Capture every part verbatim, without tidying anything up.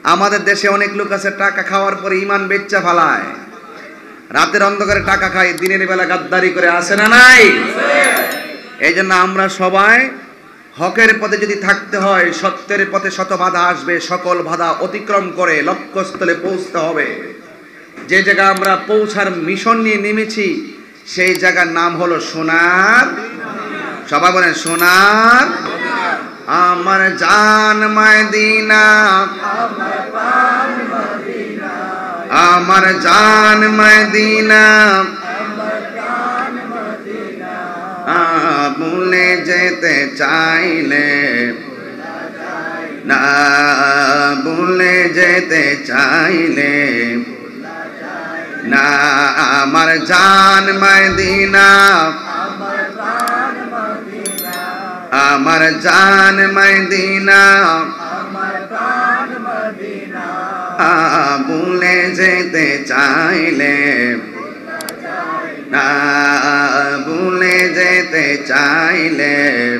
আমাদের দেশে অনেক লোক আছে টাকা খাওয়ার পরে ইমান বেচ্চা ফালায়, রাতের অন্ধকারে টাকা খায়, দিনের বেলা গাদ্দারি করে, আসে না নাই? এই জন্য আমরা সবাই হকের পথে যদি থাকতে হয়, সত্যের পথে শত বাধা আসবে, সকল বাধা অতিক্রম করে লক্ষ্যস্থলে পৌঁছতে হবে। যে জায়গা আমরা পৌঁছার মিশন নিয়ে নেমেছি সেই জায়গার নাম হলো সোনার, সবাই বলেন সোনার। আমার জান মদিনা, আমার জান মদিনা, ভুলে যেতে চাইলে না, ভুলে যেতে চাইলে না, আমার জান মদিনা, আমার জান মদিনা, ভুলে যেতে চাইলে না, ভুলে যেতে চাইলে।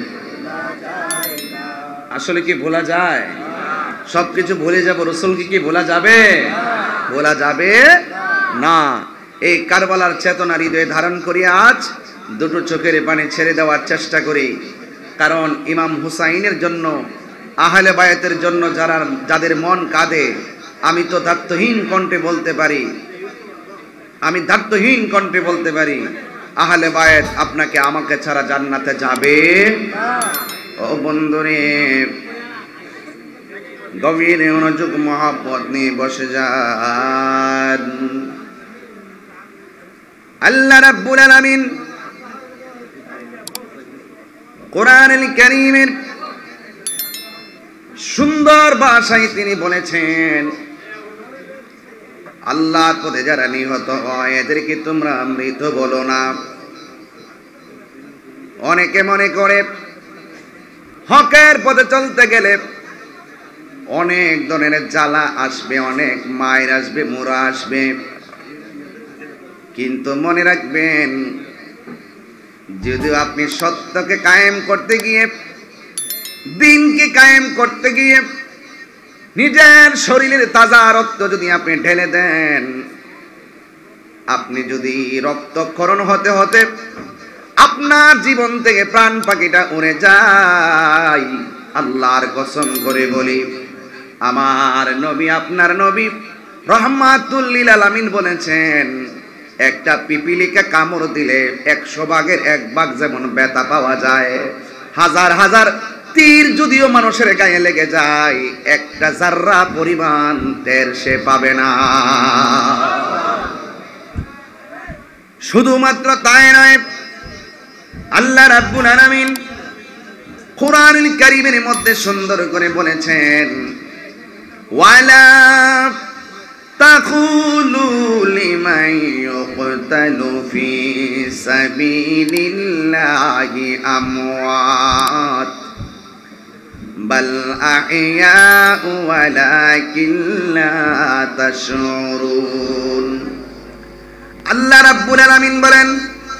আসলে কি ভোলা যায়? সবকিছু ভুলে যাব, রাসূলকে কি ভোলা যাবে? ভোলা যাবে না। এই কারবালার চেতনা হৃদয়ে ধারণ করি, আজ দুটো চোখের পানি ছেড়ে দেওয়ার চেষ্টা করি। কারণ ইমাম হুসাইনের জন্য, আহলে বায়াতের জন্য যারা যাদের মন কাঁদে, আমি তো দায়িত্বহীন কণ্ঠে বলতে পারি, আমি দায়িত্বহীন কণ্ঠে বলতে পারি, আহলে বায়াত আপনাকে আমাকে ছাড়া জান্নাতে যাবে ও বন্ধুরে। গভীর মনোযোগ মহব্বত নিয়ে বসে যান। আল্লাহ রাব্বুল আলামিন কোরআনুল কারীমের সুন্দর ভাষায় তিনি বলেছেন, আল্লাহর পথে যারা নিহত হয় এদেরকে তোমরা মৃত বলো না। অনেকে মনে করে হকের পথে চলতে গেলে অনেক ধরনের জ্বালা আসবে, অনেক মায়ের আসবে, মোরা আসবে, কিন্তু মনে রাখবেন যদি আপনি সত্যকে কায়েম করতে গিয়ে, দিনকে কায়েম করতে গিয়ে নিজের শরীরের তাজা রক্ত যদি আপনি ঢেলে দেন, আপনি যদি রক্তক্ষরণ হতে হতে আপনার জীবন থেকে প্রাণ পাখিটা উড়ে যায়, আল্লাহর কসম করে বলি, আমার নবী, আপনার নবী রাহমাতুল লিল আলামিন বলেছেন, একটা পিপিলিকা কামড় দিলে একশো ভাগের এক ভাগ যেমন ব্যথা পাওয়া যায়, হাজার হাজার তীর যদিও মানুষের গায়ে লেগে যায়, একটা জাররা পরিমাণ টের সে পাবে না। শুধুমাত্র তাই নয়, আল্লাহ রাব্বুল আলামিন কোরআনুল কারীমের মধ্যে সুন্দর করে বলেছেন, ওয়ালা তাকুলু লিমান ইউকতালু ফি সাবিলিল্লাহি আমওয়াত বাল আহইয়াউ ওয়ালাকিন লা তাশউরুন। আল্লাহ রাব্বুল আলামিন বলেন,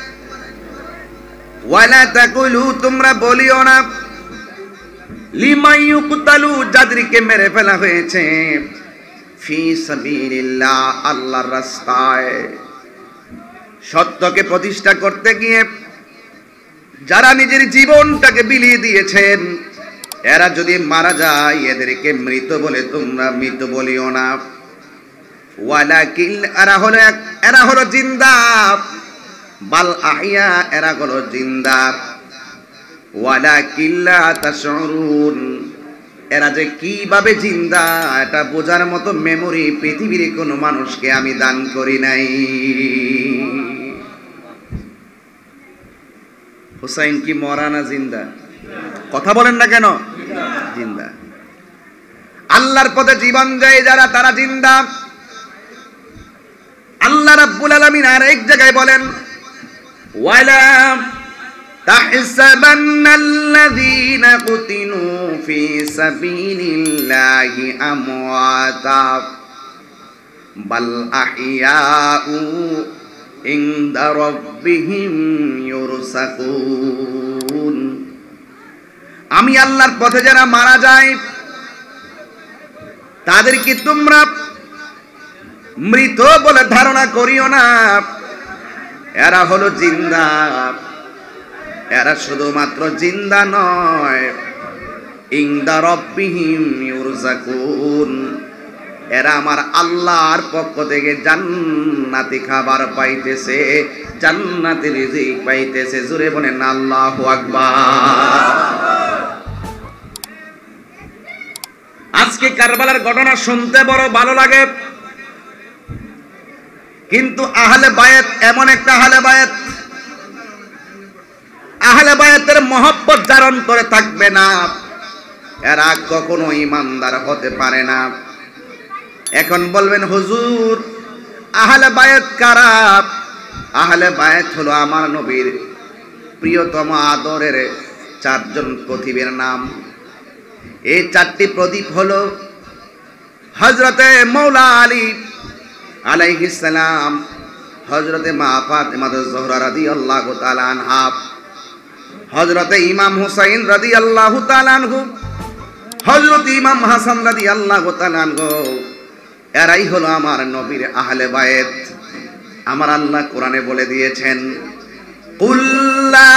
ওয়ালা তাকুলু, তোমরা বলিও না, লিমান ইউকতালু, যাদেরকে মেরে ফেলা হয়েছে, ফি সাবিলিল্লাহ, আল্লাহর রাস্তায় সত্যকে প্রতিষ্ঠা করতে গিয়ে যারা নিজের জীবনটাকে বিলিয়ে দিয়েছেন, এরা যদি মারা যায় এদেরকে মৃত বলে তোমরা মৃত বলিও না। ওয়ালাকিন, এরা হলো এরা হলো জিন্দা, বাল আহইয়া, এরা হলো জিন্দা, ওয়ালাকিন লা তাশউরুন, এরা যে কিভাবে জিন্দা এটা বোঝার মতো মেমোরি পৃথিবীর কোনো মানুষকে আমি দান করি নাই। হুসাইন কি মরা না জিন্দা? কথা বলেন না কেন? জিন্দা। আল্লাহর পথে জীবন যায় যারা, তারা জিন্দা। আল্লাহ রাব্বুল আলামিন আর এক জায়গায় বলেন, ওয়ালা তাহসাবান্নাল্লাযীনা কুতিলু ফি সাবিলিল্লাহি আমওয়াতা বাল আহইয়াউ ইনদা রাব্বিহিম ইউরসাকুন। আমি আল্লাহর পথে যারা মারা যায় তাদেরকে তোমরা মৃত বলে ধারণা করিও না, এরা হলো জিন্দা। এরা শুধুমাত্র জিন্দা নয়, ইনদা রাব্বিহিম ইউরযাকুন, এরা আমার আল্লাহর পক্ষ থেকে জান্নাতি খাবার পাইতেছে, জান্নাতি রিজিক পাইতেছে। জোরে বলেন আল্লাহু আকবার। আজকে কারবালার ঘটনা শুনতে বড় ভালো লাগে, কিন্তু আহলে বায়াত এমন একটা আহলে বায়াত, আহলে বায়াতের মহব্বত যার অন্তরে থাকবে না, এরা কখনো ইমানদার হতে পারে না। এখন বলবেন হুজুর আহলে বায়াত কারা? আহলে বায়াত হলো আমার নবীর প্রিয়তম আদরের চারজন প্রদীপের নাম। এই চারটি প্রদীপ হলো হযরতে মাওলা আলী আলাইহিস সালাম, হযরতে মা ফাতেমা জোহরা রাদিয়াল্লাহু তাআলা আনহা, হযরতে ইমাম হুসাইন রাদিয়াল্লাহু তাআলা আনহু, হযরত ইমাম হাসান রাদিয়াল্লাহু তাআলা আনহু। এরাই হলো আমার নবীর আহলে বায়াত। আমার আল্লাহ কোরআনে বলে দিয়েছেন, কুল্লা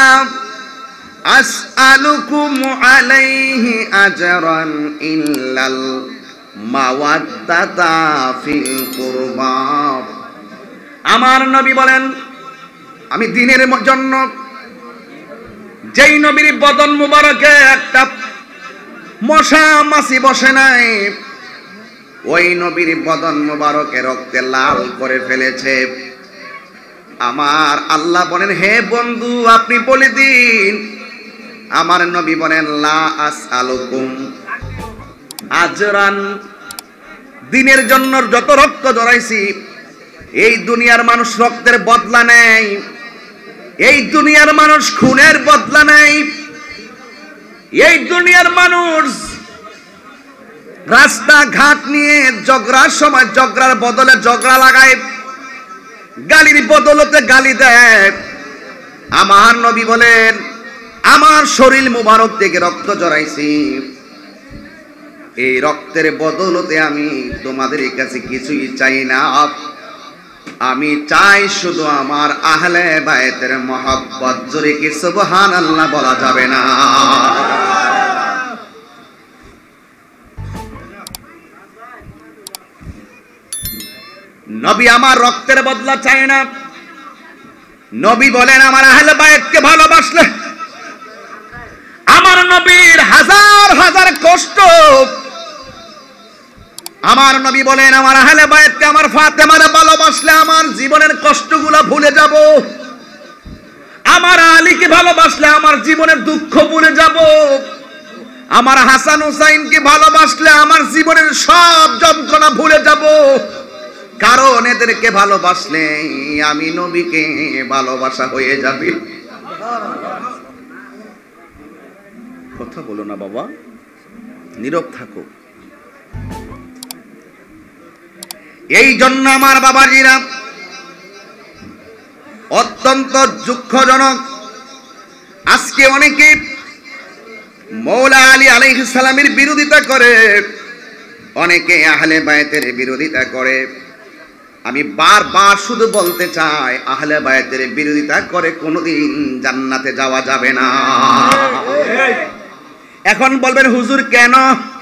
আসআলুকুম আলাইহি আজরান ইল্লাল মাওয়াদ্দাতা ফিল কুরবা। আমার নবী বলেন, আমি দ্বীনের জন্য যেই নবীর বদন মুবারকে একটা মশা মাছি বসে নাই, ওই নবীর বদন মুবারকে রক্তে লাল করে ফেলেছে। আমার আল্লাহ বলেন, হে বন্ধু আপনি বলে দিন। আমার নবী বলেন, লা আসআলুকুম আজরান, দ্বীনের জন্য যত রক্ত জড়াইছি, এই দুনিয়ার মানুষ রক্তের বদলা নেয়, এই দুনিয়ার মানুষ খুনের বদলা নেয়, এই দুনিয়ার মানুষ রাস্তা ঘাট নিয়ে ঝগড়ার সময় ঝগড়ার বদলে ঝগড়া লাগায়, গালির বদলতে গালি দেয়। আমার নবী বলেন, আমার শরীর মুবারক থেকে রক্ত জড়াইছি, এই রক্তের বদলতে আমি তোমাদের কাছে কিছুই চাই না, আমি চাই শুধু আমার আহলে বায়াতের মহব্বত। জোরে কি সুবহানাল্লাহ বলা যাবে না? নবী আমার রক্তের বদলা চায় না। নবী বলেন, আমার আহলে বায়াতকে ভালোবাসলে আমার নবীর হাজার হাজার কষ্ট, আমার নবী বলেন আমার আহলে বায়াতকে, আমার ফাতেমারে ভালোবাসলে আমার জীবনের কষ্টগুলো ভুলে যাব, আমার আলীকে ভালোবাসলে আমার জীবনের দুঃখ ভুলে যাব, আমার হাসান হুসাইনকে ভালোবাসলে আমার জীবনের সব যন্ত্রণা ভুলে যাব। কারণ এদেরকে ভালোবাসলে আমি নবীকে ভালোবাসা হয়ে যাবে। কথা বলো না বাবা, নীরব থাকো। এই জন্য আমার বাবাজিরা, অত্যন্ত দুঃখজনক, আজকে অনেকে মৌলা আলী আলাইহিস সালামের বিরোধিতা করে, অনেকে আহলে বায়াতের বিরোধিতা করে। আমি বারবার শুধু বলতে চাই, আহলে বায়াতের বিরোধিতা করে কোনোদিন জান্নাতে যাওয়া যাবে না। এখন বলবেন হুজুর কেন?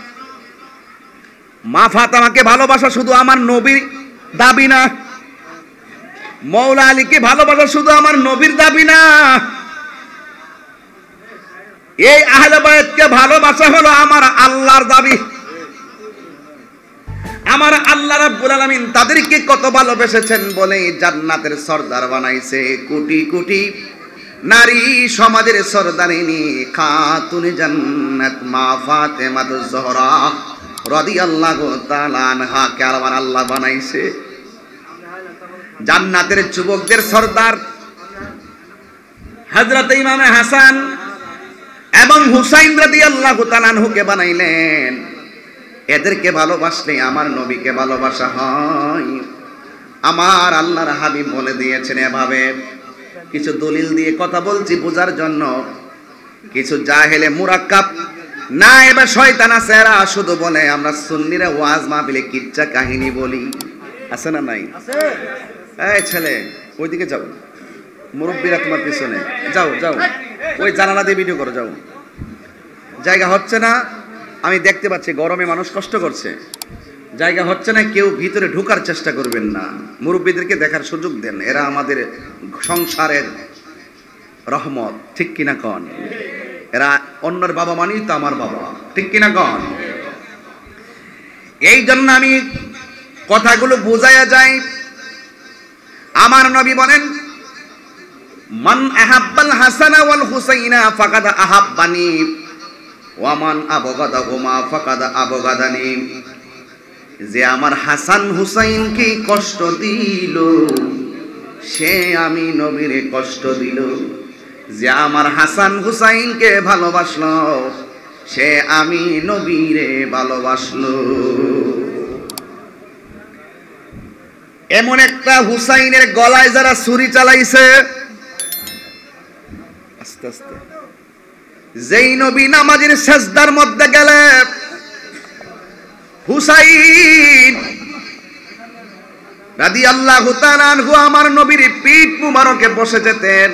মা ফাতেমাকে ভালোবাসা শুধু আমার নবীর দাবি না, মৌলা আলীকে ভালোবাসা শুধু আমার নবীর দাবি না, এই আহলে বায়াতকে ভালোবাসা হলো আমার আল্লাহর দাবি। আমার আল্লাহ রাব্বুল আলামিন তাদেরকে কত ভালোবেসেছেন বলে জান্নাতের সরদার বানাইছে। কোটি কোটি নারী সমাজের সরদারিনী খাতুনে জান্নাত মা ফাতেমা জোহরা রাদিয়াল্লাহু তাআলা আনহাকে আমার আল্লাহ বানাইছে জান্নাতের যুবকদের সরদার। হযরত ইমাম হাসান এবং হুসাইন রাদিয়াল্লাহু তাআলা আনহুকে বানাইলেন। এদেরকে ভালোবাসলে আমার নবীকে ভালোবাসা হয়। আমার আল্লাহর হাবিব বলে দিয়েছেন এভাবে। কিছু দলিল দিয়ে কথা বলছি বোঝার জন্য। কিছু জাহেলে মুরাক্কাব না, এবার শয়তান আছে, এরা শুধু বলে আমরা সুন্নিরা ওয়াজ মাহফিলে কিচ্ছা কাহিনী বলি। আছে না নাই? এই ছেলে ওইদিকে যাও, মুরব্বীরা তোমার পিছনে যাও, যাও ওই জানালা দিয়ে ভিডিও করো, যাও। জায়গা হচ্ছে না, আমি দেখতে পাচ্ছি গরমে মানুষ কষ্ট করছে, জায়গা হচ্ছে না, কেউ ভিতরে ঢোকার চেষ্টা করবেন না, মুরব্বীদেরকে দেখার সুযোগ দেন, এরা আমাদের সংসারের রহমত, ঠিক কিনা কন? এরা অন্যের বাবা মানি তো আমার বাবা, ঠিক কিনা কন? এই জন্য আমি কথাগুলো বোঝায়া যাই। আমার নবী বলেন, মান আহাব্বাল হাসানা ওয়াল হুসাইনা ফাকাদ আহাব্বানি ওয়া মান আবগাদাহুমা ফাকাদ আবগাদানি। যে আমার হাসান হুসাইনকে কষ্ট দিল সে আমি নবীরে কষ্ট দিল, যে আমার হাসান হুসাইনকে ভালোবাসলো সে আমি নবীরে ভালোবাসলো। এমন একটা হুসাইনের গলায় যারা ছুরি চালাইছে, আস্তে আস্তে, যেই নবী নামাজের সেজদার মধ্যে গেলে হুসাইন রাদিয়াল্লাহু তাআলা আনহু আমার নবীর পিঠ মুবারকে বসে যেতেন।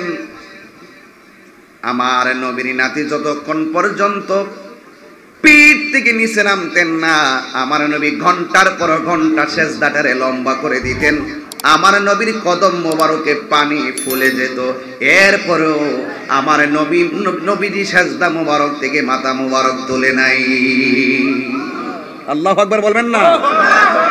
আমার নবীর নাতি যতক্ষণ পর্যন্ত পিঠ থেকে নিচে নামতেন না, আমার নবী ঘন্টার পর ঘন্টা সেজদাটারে লম্বা করে দিতেন। আমার নবীর কদম মোবারকে পানি ফুলে যেত, এরপরেও আমার নবী নবীজি সেজদা মোবারক থেকে মাথা মোবারক তোলে নাই। আল্লাহু আকবার বলবেন না?